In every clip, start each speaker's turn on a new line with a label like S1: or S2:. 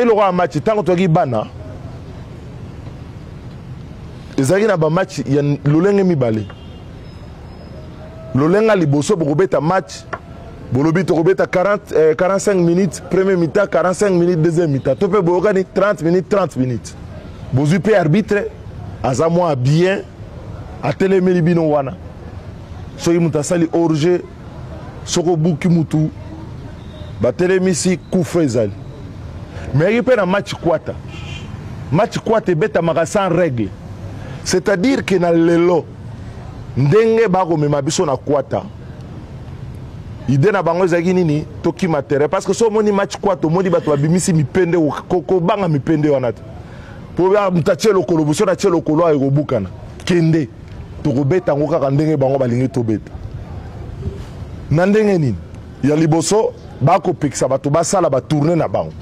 S1: et le roi match tant que tu bana ezali na ba match ya lolenge mibale lolenga liboso bokobeta match bolobi to kobeta 45 minutes premier mi-temps 45 minutes deuxième mi-temps to pe bokani 30 minutes bozui pe arbitre aza mwa bien atelemeli bino wana soki mutu asali orge soko buki mutu batelemisi kufa ezali mais pe na match kwata ebetamaka sans règle, c'est-à-dire que na lelo ndenge bakomema biso na kwata ide na bango ezalaki nini toki matériel parce que so moni match kwata omoni bato babimisi mipende kobanga mipende wana te po mutatie lokolo boso na tie lokolo ekobukana kende tokobeta yango kaka ndenge bango balingi tobeta na ndenge nini ya liboso bakopekisa bato basala batourne na bango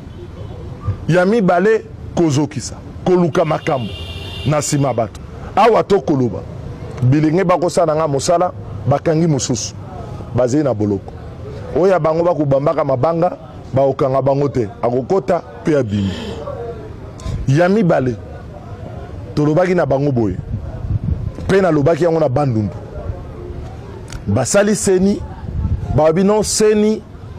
S1: ya mibale kozokisa koluka makambo na nsima bato awa tokoloba bilenge bakosala nga mosala bakangi mosusu bazali na boloko oyo bango bakobambaka mabanga baokanga bango te akokota mpe abimi ya mibale tolobaki na bango boye mpe nalobaki yango na bandundu basali seni babi non seni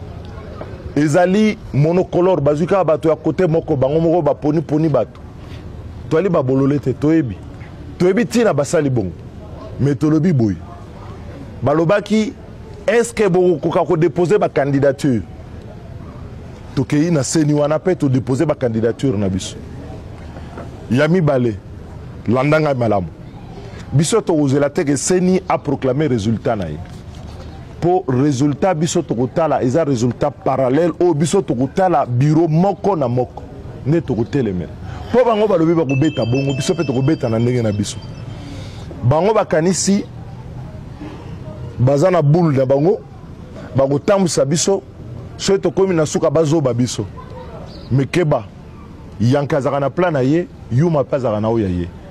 S1: ezali monocolore bazwi kaka bato ya kote moko bango moko baponi bato toali babolole te toyebi ntina basali bongo me tolobi boye balobaki est-ce bokokoka kodepose bacandidature tokei na seni wana mpe todepose bacandidature na biso ya mibale landanga malamu biso tokozela teke seni aproclame résultat na ye po résultat biso tokotala eza résultat parallèle o biso tokotala bureau moko na moko nde tokotelemela po bango balobi bakobeta bongo biso mpe tokobeta na ndenge na biso bango bakanisi baza na boule na bango bakotambwisa biso soki tokomi na suka bazoba biso mekeba yanka azaka na plan na ye yuma mpe azaka na oyo ya ye